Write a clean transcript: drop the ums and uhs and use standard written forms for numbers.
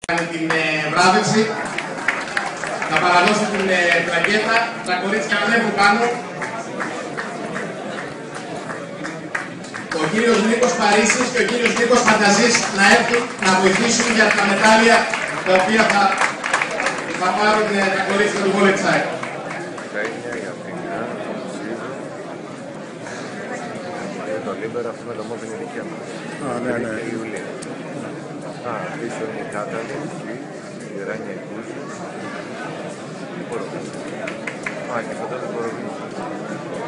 Την βράβευση. Να παραδώσει την πλακέτα. Τα κορίτσια ανέβουν πάνω. Ο κύριος Νίκος Παρίσης και ο κύριος Νίκος Φανταζής να έρθουν να βοηθήσουν για τα μετάλλια τα οποία θα πάρουν τα κορίτσια του Βόλετσάι. Το Λίμπερο αυτό με το μόβ είναι δικιά μας. Ναι. Πίσω είναι η Κάταλη, η Ράνια η Κούζη. Τι μπορώ. Και αυτό δεν μπορώ.